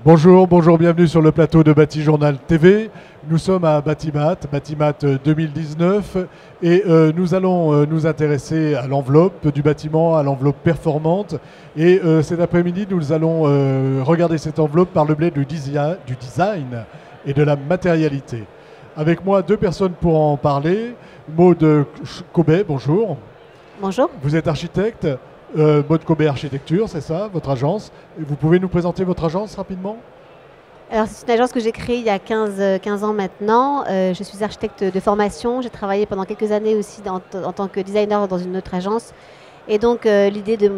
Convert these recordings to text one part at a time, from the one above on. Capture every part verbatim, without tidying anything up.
Bonjour, bonjour, bienvenue sur le plateau de Batijournal T V. Nous sommes à Batimat, Batimat deux mille dix-neuf, et euh, nous allons euh, nous intéresser à l'enveloppe du bâtiment, à l'enveloppe performante. Et euh, cet après-midi, nous allons euh, regarder cette enveloppe par le biais du, desia- du design et de la matérialité. Avec moi, deux personnes pour en parler. Maud Cobet, bonjour. Bonjour. Vous êtes architecte. Euh, Maud Cobet Architecture, c'est ça, votre agence. Vous pouvez nous présenter votre agence rapidement? Alors, c'est une agence que j'ai créée il y a quinze, quinze ans maintenant. Euh, je suis architecte de formation. J'ai travaillé pendant quelques années aussi dans, en tant que designer dans une autre agence. Et donc, euh, l'idée de,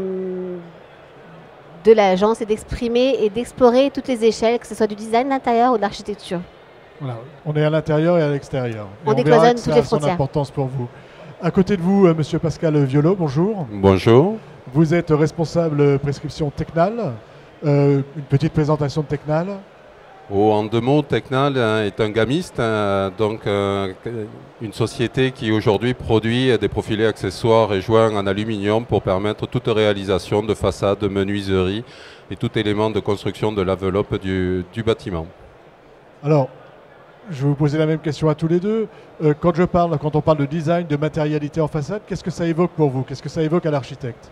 de l'agence est d'exprimer et d'explorer toutes les échelles, que ce soit du design d'intérieur ou de l'architecture. Voilà. On est à l'intérieur et à l'extérieur. On, on décloisonne verra que toutes ça les a son frontières. importance pour vous. À côté de vous, euh, Monsieur Pascal Violot, bonjour. Bonjour. Vous êtes responsable prescription Tecnal. Euh, une petite présentation de Tecnal. Oh, en deux mots, Tecnal hein, est un gamiste, hein, donc euh, une société qui aujourd'hui produit des profilés accessoires et joints en aluminium pour permettre toute réalisation de façade, de menuiserie et tout élément de construction de l'enveloppe du, du bâtiment. Alors, je vais vous poser la même question à tous les deux. Euh, quand je parle, quand on parle de design, de matérialité en façade, qu'est-ce que ça évoque pour vous? Qu'est-ce que ça évoque à l'architecte?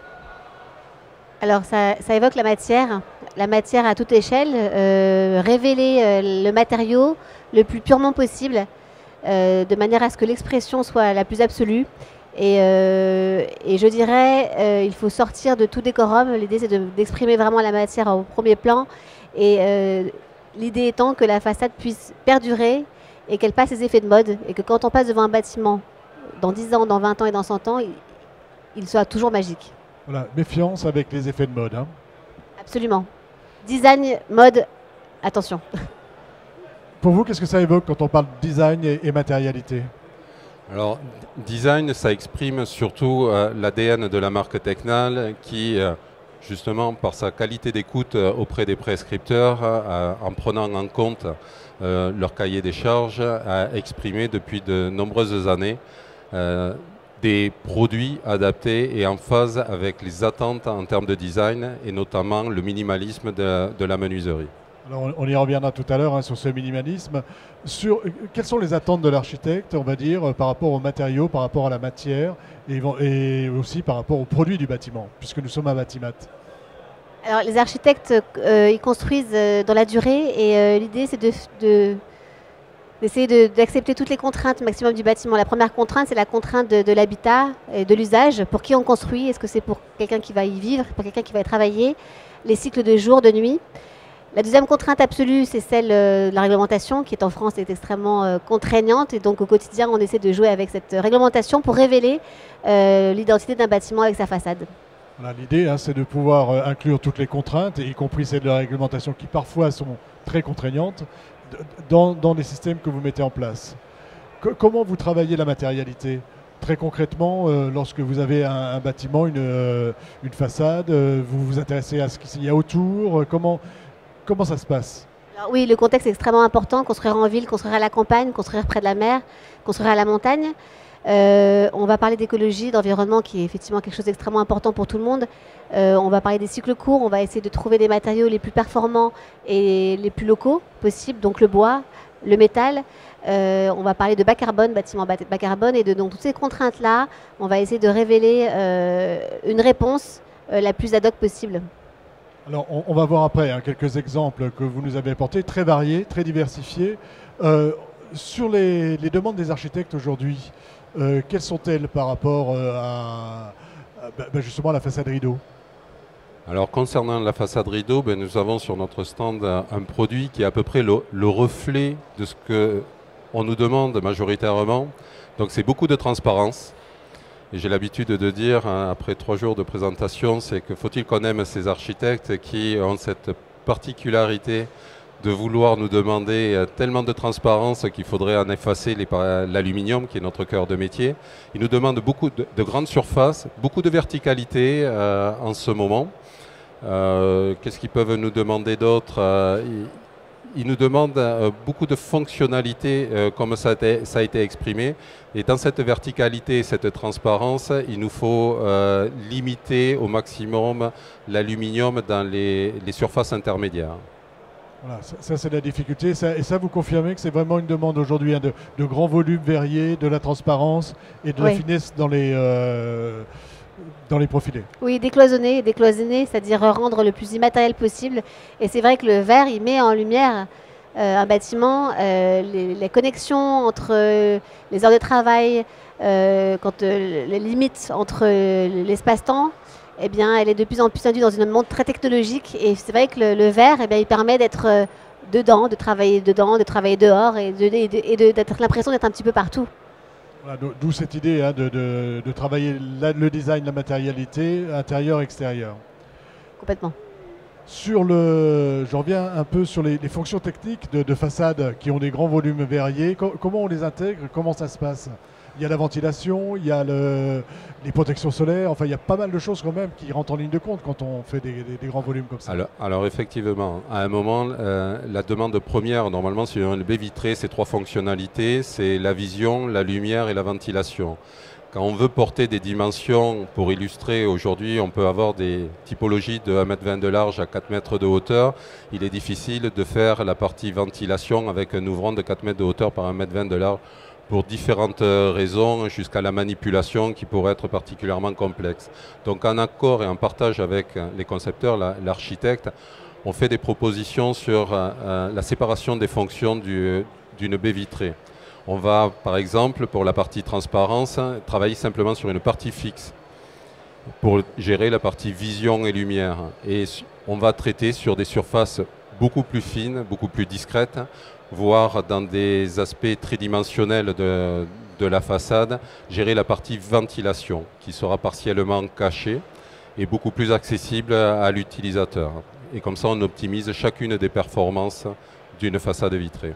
Alors, ça, ça évoque la matière, la matière à toute échelle, euh, révéler euh, le matériau le plus purement possible, euh, de manière à ce que l'expression soit la plus absolue. Et, euh, et je dirais, euh, il faut sortir de tout décorum. L'idée, c'est de- d'exprimer vraiment la matière au premier plan. Et euh, l'idée étant que la façade puisse perdurer et qu'elle passe ses effets de mode. Et que quand on passe devant un bâtiment, dans dix ans, dans vingt ans et dans cent ans, il, il soit toujours magique. Voilà, méfiance avec les effets de mode. Hein. Absolument. Design, mode, attention. Pour vous, qu'est-ce que ça évoque quand on parle design et, et matérialité? Alors, design, ça exprime surtout euh, l'A D N de la marque Tecnal qui, euh, justement, par sa qualité d'écoute euh, auprès des prescripteurs, euh, en prenant en compte euh, leur cahier des charges, a exprimé depuis de nombreuses années euh, des produits adaptés et en phase avec les attentes en termes de design et notamment le minimalisme de, de la menuiserie. Alors, on, on y reviendra tout à l'heure hein, sur ce minimalisme. Sur, euh, quelles sont les attentes de l'architecte, on va dire, euh, par rapport aux matériaux, par rapport à la matière et, et aussi par rapport aux produits du bâtiment, puisque nous sommes à Batimat? Alors, les architectes, euh, ils construisent euh, dans la durée et euh, l'idée, c'est de, de- d'essayer de- d'accepter toutes les contraintes maximum du bâtiment. La première contrainte, c'est la contrainte de, de l'habitat et de l'usage. Pour qui on construit? Est-ce que c'est pour quelqu'un qui va y vivre, pour quelqu'un qui va y travailler? Les cycles de jour, de nuit. La deuxième contrainte absolue, c'est celle euh, de la réglementation, qui est en France est extrêmement euh, contraignante. Et donc, au quotidien, on essaie de jouer avec cette réglementation pour révéler euh, l'identité d'un bâtiment avec sa façade. Voilà, l'idée, hein, c'est de pouvoir euh, inclure toutes les contraintes, y compris celles de la réglementation qui parfois sont très contraignantes, d- dans, dans les systèmes que vous mettez en place. Co- comment vous travaillez la matérialité? Très concrètement, euh, lorsque vous avez un, un bâtiment, une, euh, une façade, euh, vous vous intéressez à ce qu'il y a autour, euh, comment, comment ça se passe? Alors oui, le contexte est extrêmement important. Construire en ville, construire à la campagne, construire près de la mer, construire à la montagne. Euh, on va parler d'écologie, d'environnement, qui est effectivement quelque chose d'extrêmement important pour tout le monde. Euh, on va parler des cycles courts. On va essayer de trouver des matériaux les plus performants et les plus locaux possibles, donc le bois, le métal. Euh, on va parler de bas carbone, bâtiment bas bas carbone, et de donc, toutes ces contraintes-là, on va essayer de révéler euh, une réponse euh, la plus ad hoc possible. Alors, on, on va voir après hein, quelques exemples que vous nous avez apportés, très variés, très diversifiés. Euh, sur les, les demandes des architectes aujourd'hui, euh, quelles sont-elles par rapport euh, à, à, bah, bah, justement à la façade rideau? Alors concernant la façade rideau, ben, nous avons sur notre stand un, un produit qui est à peu près le, le reflet de ce qu'on nous demande majoritairement. Donc c'est beaucoup de transparence. Et j'ai l'habitude de dire, hein, après trois jours de présentation, c'est que faut-il qu'on aime ces architectes qui ont cette particularité de vouloir nous demander euh, tellement de transparence qu'il faudrait en effacer les pa- l'aluminium, qui est notre cœur de métier. Ils nous demandent beaucoup de, de grandes surfaces, beaucoup de verticalité euh, en ce moment. Euh, Qu'est-ce qu'ils peuvent nous demander d'autre? Euh, ils, ils nous demandent euh, beaucoup de fonctionnalités, euh, comme ça a, été, ça a été exprimé. Et dans cette verticalité, cette transparence, il nous faut euh, limiter au maximum l'aluminium dans les, les surfaces intermédiaires. Voilà, ça, ça c'est la difficulté. Ça, et ça, vous confirmez que c'est vraiment une demande aujourd'hui, hein, de, de grands volumes verriers, de la transparence et de Oui. la finesse dans les, euh, dans les profilés. Oui, décloisonner, décloisonner, c'est-à-dire rendre le plus immatériel possible. Et c'est vrai que le verre, il met en lumière euh, un bâtiment, euh, les, les connexions entre euh, les heures de travail, euh, quand euh, les limites entre euh, l'espace-temps, eh bien, elle est de plus en plus induite dans un monde très technologique. Et c'est vrai que le, le verre, eh bien, il permet d'être euh, dedans, de travailler dedans, de travailler dehors et de, et de, et de, d'être l'impression d'être un petit peu partout. Voilà, d'où cette idée, hein, de, de, de travailler la, le design, la matérialité, intérieur, extérieur. Complètement. Sur le, je reviens un peu sur les, les fonctions techniques de, de façade qui ont des grands volumes verriers. Co comment on les intègre? Comment ça se passe? Il y a la ventilation, il y a le, les protections solaires. Enfin, il y a pas mal de choses quand même qui rentrent en ligne de compte quand on fait des, des, des grands volumes comme ça. Alors, alors effectivement, à un moment, euh, la demande première, normalement, sur une baie vitrée, c'est trois fonctionnalités. C'est la vision, la lumière et la ventilation. Quand on veut porter des dimensions, pour illustrer, aujourd'hui, on peut avoir des typologies de un mètre vingt de large à quatre mètres de hauteur. Il est difficile de faire la partie ventilation avec un ouvrant de quatre mètres de hauteur par un mètre vingt de large pour différentes raisons, jusqu'à la manipulation qui pourrait être particulièrement complexe. Donc en accord et en partage avec les concepteurs, l'architecte, on fait des propositions sur euh, la séparation des fonctions d'une baie vitrée. On va, par exemple, pour la partie transparence, travailler simplement sur une partie fixe pour gérer la partie vision et lumière. Et on va traiter sur des surfaces beaucoup plus fines, beaucoup plus discrètes, voire dans des aspects tridimensionnels de, de la façade, gérer la partie ventilation qui sera partiellement cachée et beaucoup plus accessible à l'utilisateur. Et comme ça, on optimise chacune des performances d'une façade vitrée.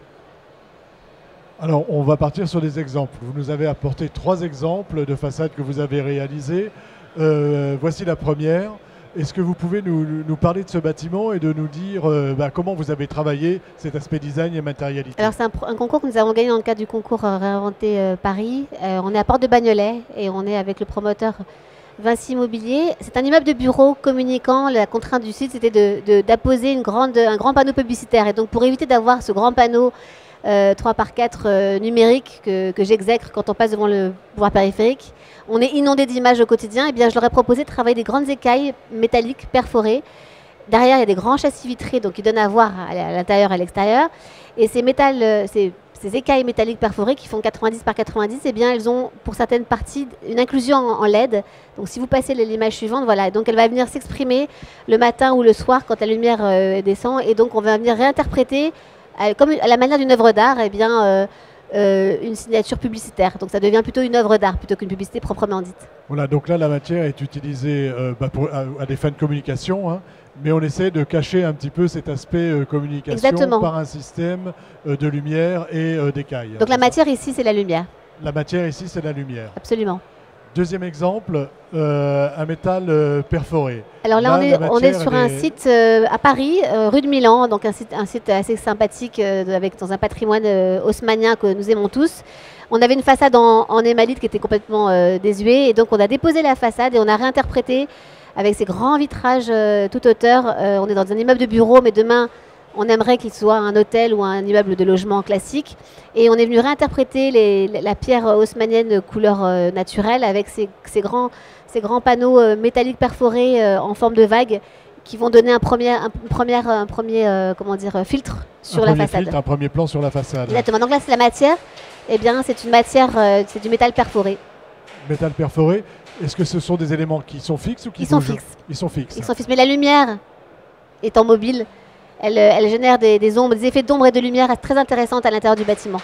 Alors, on va partir sur des exemples. Vous nous avez apporté trois exemples de façades que vous avez réalisées. Euh, voici la première. Est-ce que vous pouvez nous, nous parler de ce bâtiment et de nous dire euh, bah, comment vous avez travaillé cet aspect design et matérialité? Alors c'est un, un concours que nous avons gagné dans le cadre du concours euh, Réinventer euh, Paris. Euh, on est à Porte de Bagnolet et on est avec le promoteur Vinci Immobilier. C'est un immeuble de bureau communicant. La contrainte du site, c'était d'apposer une grande, un grand panneau publicitaire. Et donc pour éviter d'avoir ce grand panneau euh, trois par quatre euh, numérique que, que j'exècre quand on passe devant le pouvoir périphérique, on est inondé d'images au quotidien. Et bien je leur ai proposé de travailler des grandes écailles métalliques perforées. Derrière, il y a des grands châssis vitrés donc qui donnent à voir à l'intérieur et à l'extérieur. Et ces, métal, ces, ces écailles métalliques perforées qui font quatre-vingt-dix par quatre-vingt-dix, eh bien, elles ont pour certaines parties une inclusion en, en L E D. Donc si vous passez l'image suivante, voilà, donc elle va venir s'exprimer le matin ou le soir quand la lumière euh, descend. Et donc on va venir réinterpréter, euh, comme à la manière d'une œuvre d'art, eh bien, euh, euh, une signature publicitaire. Donc ça devient plutôt une œuvre d'art plutôt qu'une publicité proprement dite. Voilà, donc là la matière est utilisée euh, bah, pour, à, à des fins de communication, hein, mais on essaie de cacher un petit peu cet aspect euh, communication Exactement. Par un système euh, de lumière et euh, d'écailles. Donc la matière ici, c'est la lumière. La matière ici, c'est la lumière. Absolument. Deuxième exemple, euh, un métal euh, perforé. Alors là, là on, est, on est sur un est... site euh, à Paris, euh, rue de Milan, donc un site, un site assez sympathique euh, avec, dans un patrimoine euh, haussmannien que nous aimons tous. On avait une façade en, en émalite qui était complètement euh, désuée et donc on a déposé la façade et on a réinterprété avec ces grands vitrages euh, toute hauteur. Euh, on est dans un immeuble de bureau, mais demain, on aimerait qu'il soit un hôtel ou un immeuble de logement classique. Et on est venu réinterpréter les, la pierre haussmannienne couleur euh, naturelle avec ces, ces, grands, ces grands panneaux euh, métalliques perforés euh, en forme de vague qui vont donner un premier, un, première, un premier euh, comment dire, filtre sur un la façade. Filtre, un premier plan sur la façade. Exactement. Donc là, c'est la matière. Eh bien, c'est une matière, euh, c'est du métal perforé. Métal perforé. Est-ce que ce sont des éléments qui sont fixes ou qui Ils sont bougent? fixes. Ils sont fixes. Ils sont fixes. Mais la lumière étant mobile, elle, elle génère des, des ombres, des effets d'ombre et de lumière très intéressantes à l'intérieur du bâtiment.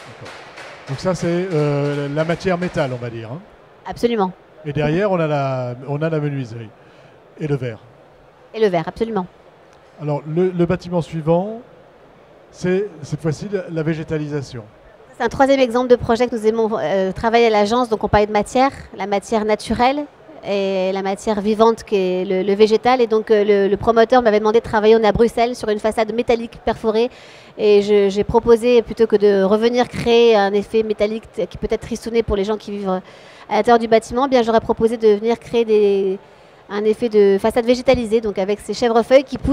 Donc ça, c'est euh, la matière métal, on va dire. Hein. Absolument. Et derrière, on a, la, on a la menuiserie et le verre. Et le verre, absolument. Alors, le, le bâtiment suivant, c'est cette fois-ci la végétalisation. C'est un troisième exemple de projet que nous aimons euh, travailler à l'agence. Donc on parlait de matière, la matière naturelle et la matière vivante qui est le, le végétal. Et donc euh, le, le promoteur m'avait demandé de travailler, on est à Bruxelles, sur une façade métallique perforée. Et j'ai proposé, plutôt que de revenir créer un effet métallique qui peut être tristouné pour les gens qui vivent à l'intérieur du bâtiment, eh bien j'aurais proposé de venir créer des, un effet de façade végétalisée, donc avec ces chèvrefeuilles qui poussent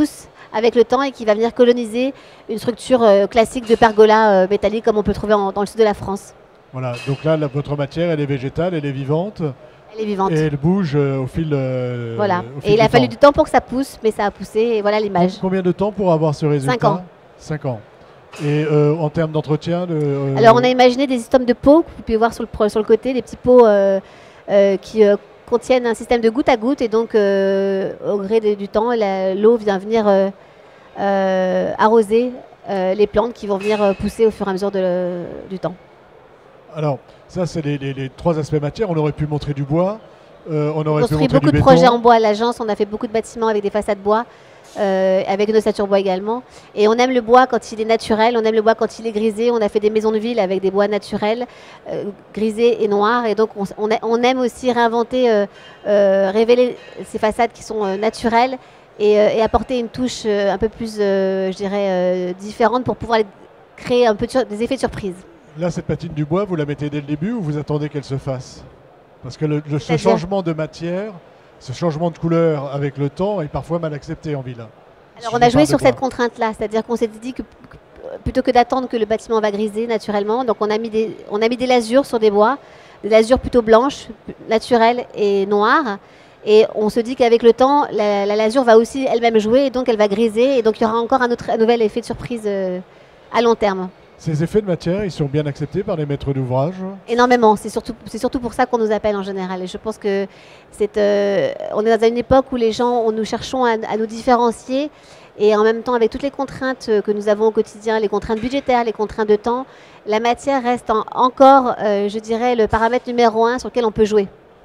avec le temps et qui va venir coloniser une structure euh, classique de pergola euh, métallique comme on peut trouver en, dans le sud de la France. Voilà, donc là, la, votre matière, elle est végétale, elle est vivante. Elle est vivante. Et elle bouge euh, au fil, euh, voilà. au fil et il a du fallu temps. du temps pour que ça pousse, mais ça a poussé et voilà l'image. Combien de temps pour avoir ce résultat? Cinq ans. Cinq ans. Et euh, en termes d'entretien de, euh, Alors on a imaginé des systèmes de pots, que vous pouvez voir sur le, sur le côté, des petits pots euh, euh, qui euh, contiennent un système de goutte à goutte et donc euh, au gré de, du temps, l'eau vient venir euh, euh, arroser euh, les plantes qui vont venir euh, pousser au fur et à mesure de, le, du temps. Alors ça c'est les, les, les trois aspects matière, on aurait pu montrer du bois, euh, on aurait On pu construit montrer beaucoup du de béton. projets en bois à l'agence, on a fait beaucoup de bâtiments avec des façades bois. Euh, avec une ossature bois également. Et on aime le bois quand il est naturel, on aime le bois quand il est grisé. On a fait des maisons de ville avec des bois naturels, euh, grisés et noirs. Et donc on, on, a, on aime aussi réinventer, euh, euh, révéler ces façades qui sont euh, naturelles et, euh, et apporter une touche euh, un peu plus, euh, je dirais, euh, différente pour pouvoir créer un peu de des effets de surprise. Là, cette patine du bois, vous la mettez dès le début ou vous attendez qu'elle se fasse? Parce que le, le, ce changement de matière, ce changement de couleur avec le temps est parfois mal accepté en ville. Alors on a joué sur cette contrainte-là, c'est-à-dire qu'on s'est dit que plutôt que d'attendre que le bâtiment va griser naturellement, donc on a mis des, on a mis des lasures sur des bois, des lasures plutôt blanches, naturelles et noires. Et on se dit qu'avec le temps, la, la lasure va aussi elle-même jouer et donc elle va griser et donc il y aura encore un, autre, un nouvel effet de surprise euh, à long terme. Ces effets de matière, ils sont bien acceptés par les maîtres d'ouvrage? Énormément. C'est surtout, c'est surtout pour ça qu'on nous appelle en général. Et je pense que c'est, euh, on est dans une époque où les gens, on, nous cherchons à, à nous différencier. Et en même temps, avec toutes les contraintes que nous avons au quotidien, les contraintes budgétaires, les contraintes de temps, la matière reste en, encore, euh, je dirais, le paramètre numéro un sur lequel on peut jouer.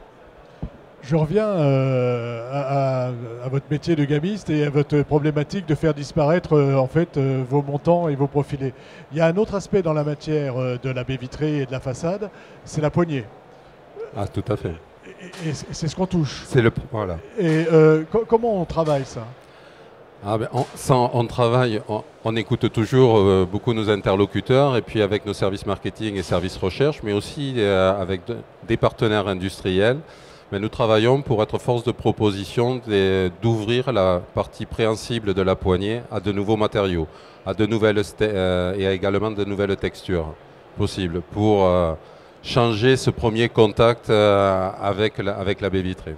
Je reviens euh, à, à, à votre métier de gamiste et à votre problématique de faire disparaître euh, en fait euh, vos montants et vos profilés. Il y a un autre aspect dans la matière euh, de la baie vitrée et de la façade, c'est la poignée. Ah, tout à fait. Et, et c'est ce qu'on touche. C'est le voilà. Et euh, co comment on travaille ça? Ah ben, on, ça, on travaille, on, on écoute toujours euh, beaucoup nos interlocuteurs et puis avec nos services marketing et services recherche, mais aussi euh, avec de, des partenaires industriels. Mais nous travaillons pour être force de proposition d'ouvrir la partie préhensible de la poignée à de nouveaux matériaux, à de nouvelles euh, et à également de nouvelles textures possibles pour euh, changer ce premier contact euh, avec, la, avec la baie vitrée.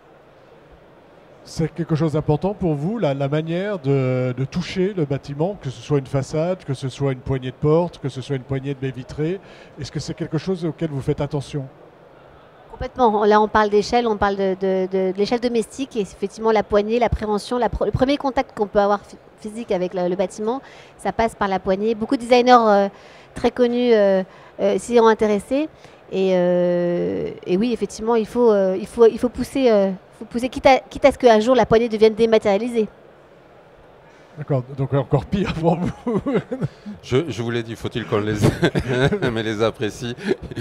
C'est quelque chose d'important pour vous, la, la manière de, de toucher le bâtiment, que ce soit une façade, que ce soit une poignée de porte, que ce soit une poignée de baie vitrée. Est-ce que c'est quelque chose auquel vous faites attention? Complètement. Là, on parle d'échelle, on parle de, de, de, de l'échelle domestique et effectivement la poignée, la prévention, la pro le premier contact qu'on peut avoir physique avec le, le bâtiment, ça passe par la poignée. Beaucoup de designers euh, très connus euh, euh, s'y ont intéressé et, euh, et oui, effectivement, il faut, euh, il faut, il faut pousser, euh, faut pousser quitte, à, quitte à ce qu'un jour la poignée devienne dématérialisée. D'accord, donc encore pire pour vous. je, je vous l'ai dit, faut-il qu'on les, mais les apprécie.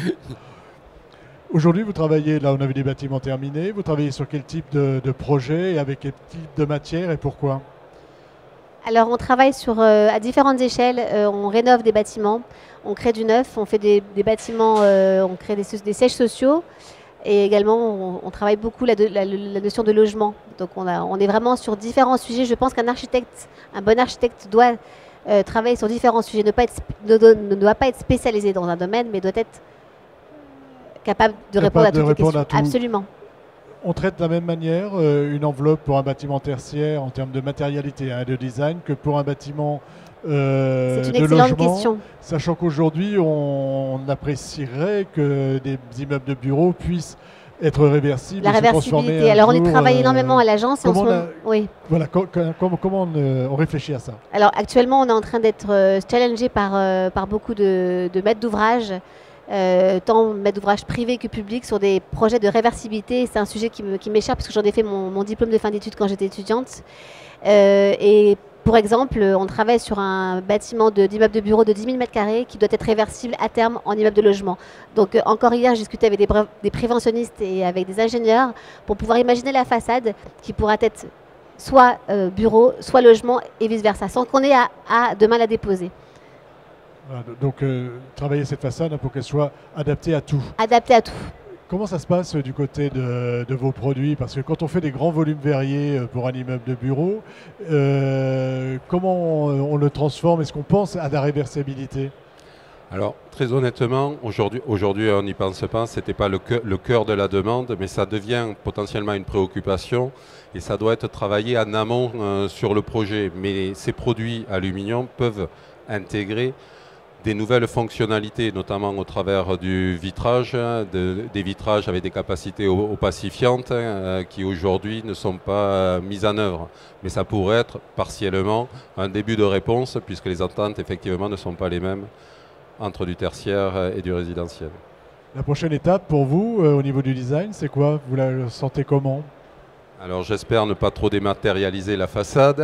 Aujourd'hui, vous travaillez, là on avait des bâtiments terminés, vous travaillez sur quel type de, de projet et avec quel type de matière et pourquoi? Alors on travaille sur, euh, à différentes échelles, euh, on rénove des bâtiments, on crée du neuf, on fait des, des bâtiments, euh, on crée des, des sièges sociaux et également on, on travaille beaucoup la, la, la notion de logement. Donc on, a, on est vraiment sur différents sujets. Je pense qu'un architecte, un bon architecte doit euh, travailler sur différents sujets, ne, pas être, ne, ne doit pas être spécialisé dans un domaine mais doit être capable de répondre à toutes les questions. Absolument. On traite de la même manière euh, une enveloppe pour un bâtiment tertiaire en termes de matérialité et de design que pour un bâtiment euh, C'est une de excellente logement, question. Sachant qu'aujourd'hui, on, on apprécierait que des immeubles de bureaux puissent être réversibles. La réversibilité. Alors, on y travaille euh, énormément à l'agence. Comment, moment... oui. voilà, co comment, comment on, euh, on réfléchit à ça? Alors, actuellement, on est en train d'être euh, challengé par, euh, par beaucoup de, de maîtres d'ouvrage. Euh, tant maître d'ouvrage privé que public sur des projets de réversibilité. C'est un sujet qui m'échappe parce que j'en ai fait mon, mon diplôme de fin d'études quand j'étais étudiante. Euh, et pour exemple, on travaille sur un bâtiment d'immeuble de, de bureau de dix mille mètres carrés qui doit être réversible à terme en immeuble de logement. Donc euh, encore hier, j'ai discuté avec des, des préventionnistes et avec des ingénieurs pour pouvoir imaginer la façade qui pourra être soit euh, bureau, soit logement et vice-versa, sans qu'on ait à, à demain la déposer. Donc, euh, travailler cette façade pour qu'elle soit adaptée à tout. Adaptée à tout. Comment ça se passe du côté de, de vos produits? Parce que quand on fait des grands volumes verriers pour un immeuble de bureau, euh, comment on le transforme? Est-ce qu'on pense à la réversibilité? Alors, très honnêtement, aujourd'hui, aujourd'hui on n'y pense pas, ce n'était pas le cœur, le cœur de la demande, mais ça devient potentiellement une préoccupation et ça doit être travaillé en amont euh, sur le projet. Mais ces produits aluminium peuvent intégrer des nouvelles fonctionnalités, notamment au travers du vitrage, de, des vitrages avec des capacités opacifiantes euh, qui aujourd'hui ne sont pas euh, mises en œuvre. Mais ça pourrait être partiellement un début de réponse puisque les attentes effectivement ne sont pas les mêmes entre du tertiaire et du résidentiel. La prochaine étape pour vous euh, au niveau du design, c'est quoi? Vous la sentez comment? Alors j'espère ne pas trop dématérialiser la façade.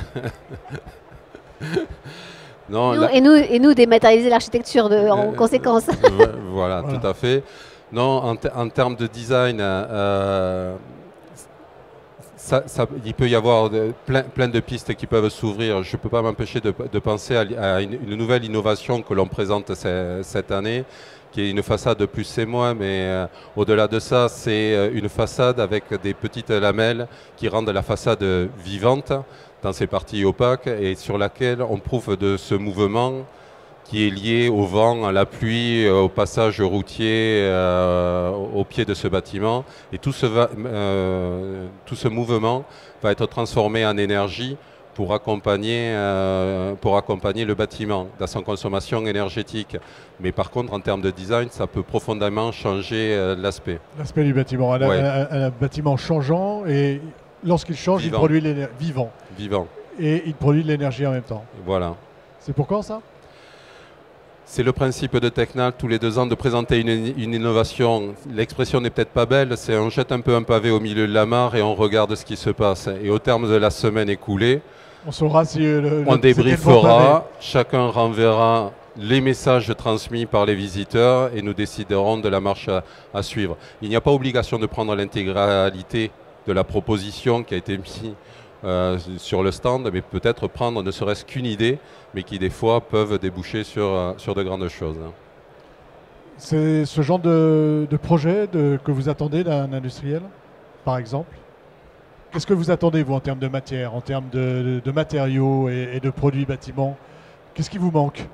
Non, nous, la... et, nous, et nous dématérialiser l'architecture en euh, conséquence. Euh, voilà, voilà, tout à fait. Non, en, te en termes de design, euh, ça, ça, il peut y avoir de, plein, plein de pistes qui peuvent s'ouvrir. Je ne peux pas m'empêcher de, de penser à, à une, une nouvelle innovation que l'on présente c cette année, qui est une façade de plus et moins, mais euh, au-delà de ça, c'est une façade avec des petites lamelles qui rendent la façade vivante dans ses parties opaques et sur laquelle on prouve de ce mouvement qui est lié au vent, à la pluie, au passage routier, euh, au pied de ce bâtiment. Et tout ce, va, euh, tout ce mouvement va être transformé en énergie pour accompagner, euh, pour accompagner le bâtiment dans son consommation énergétique. Mais par contre, en termes de design, ça peut profondément changer euh, l'aspect. L'aspect du bâtiment, un, ouais. un, un, un bâtiment changeant et lorsqu'il change, vivant. il produit l'énergie. Vivant. Vivant. Et il produit de l'énergie en même temps. Voilà. C'est pour quand ça? C'est le principe de Tecnal, tous les deux ans, de présenter une, une innovation. L'expression n'est peut-être pas belle, c'est on jette un peu un pavé au milieu de la mare et on regarde ce qui se passe. Et au terme de la semaine écoulée, on saura si le, on le, débriefera, chacun renverra les messages transmis par les visiteurs et nous déciderons de la marche à, à suivre. Il n'y a pas obligation de prendre l'intégralité de la proposition qui a été mise euh, sur le stand, mais peut-être prendre ne serait-ce qu'une idée, mais qui des fois peuvent déboucher sur, sur de grandes choses. C'est ce genre de, de projet de, que vous attendez d'un industriel, par exemple? Qu'est-ce que vous attendez, vous, en termes de matière, en termes de, de, de matériaux et, et de produits bâtiments? Qu'est-ce qui vous manque?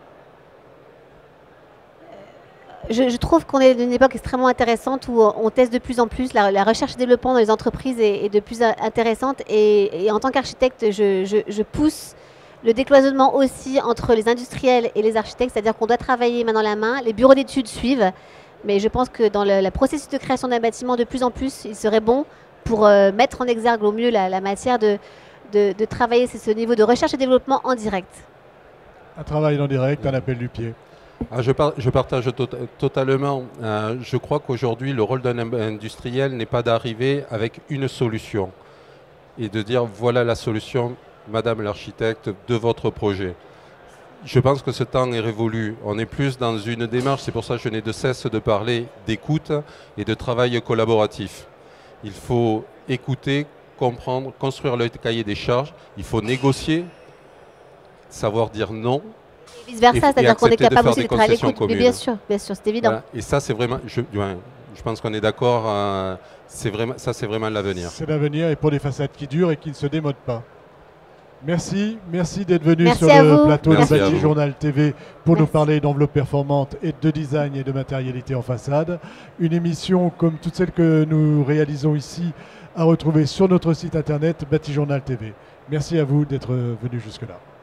Je, je trouve qu'on est dans une époque extrêmement intéressante où on teste de plus en plus. La, la recherche et développement dans les entreprises est, est de plus intéressante. Et, et en tant qu'architecte, je, je, je pousse le décloisonnement aussi entre les industriels et les architectes. C'est-à-dire qu'on doit travailler main dans la main. Les bureaux d'études suivent. Mais je pense que dans le, le processus de création d'un bâtiment, de plus en plus, il serait bon pour euh, mettre en exergue au mieux la, la matière de, de, de travailler ce niveau de recherche et développement en direct. Un travail en direct, un appel du pied. Ah, je, par, je partage to totalement. Euh, je crois qu'aujourd'hui, le rôle d'un industriel n'est pas d'arriver avec une solution et de dire voilà la solution, madame l'architecte, de votre projet. Je pense que ce temps est révolu. On est plus dans une démarche, c'est pour ça que je n'ai de cesse de parler d'écoute et de travail collaboratif. Il faut écouter, comprendre, construire le cahier des charges. Il faut négocier, savoir dire non. Et vice versa, c'est-à-dire qu'on est capable aussi d'être à l'écoute. Mais bien sûr, bien sûr, c'est évident. Voilà. Et ça, c'est vraiment, je, je pense qu'on est d'accord, euh, c'est vraiment, ça c'est vraiment l'avenir. C'est l'avenir et pour des façades qui durent et qui ne se démodent pas. Merci, merci d'être venu merci sur le vous. plateau merci de Bâti Journal T V pour merci. nous parler d'enveloppe performante et de design et de matérialité en façade. Une émission comme toutes celles que nous réalisons ici à retrouver sur notre site internet Bâti Journal T V. Merci à vous d'être venu jusque-là.